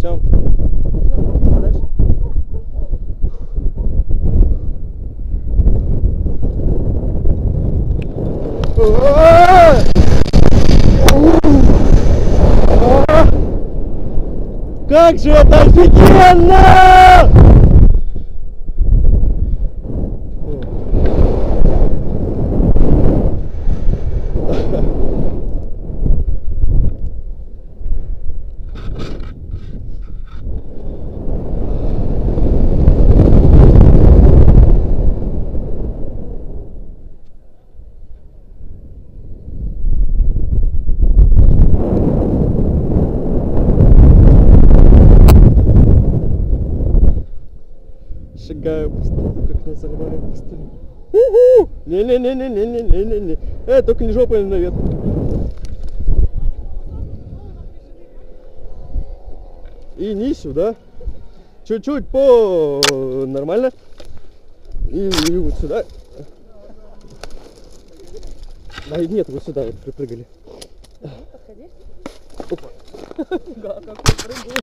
Артем. Как же это офигенно! Шагаю по столу, как называю по столу. Не-не-не-не-не-не-не-не. Только не жопой наверх. И не сюда. Чуть-чуть по нормально. И вот сюда. Да нет, вот сюда вот припрыгали. Подходи. Опа. Да, как прыгали.